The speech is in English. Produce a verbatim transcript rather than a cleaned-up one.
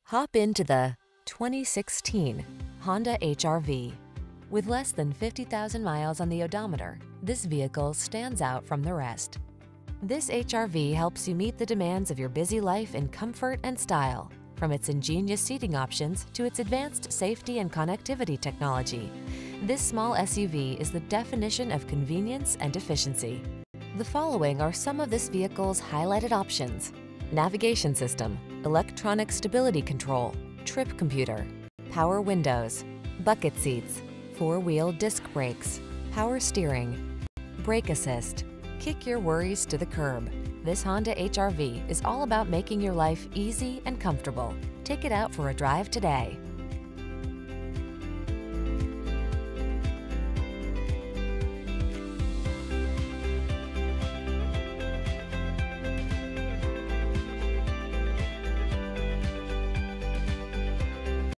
Hop into the twenty sixteen Honda H R V. With less than fifty thousand miles on the odometer, this vehicle stands out from the rest. This H R V helps you meet the demands of your busy life in comfort and style. From its ingenious seating options to its advanced safety and connectivity technology, this small S U V is the definition of convenience and efficiency. The following are some of this vehicle's highlighted options: navigation system, electronic stability control, trip computer, power windows, bucket seats, four-wheel disc brakes, power steering, brake assist. Kick your worries to the curb. This Honda H R V is all about making your life easy and comfortable. Take it out for a drive today.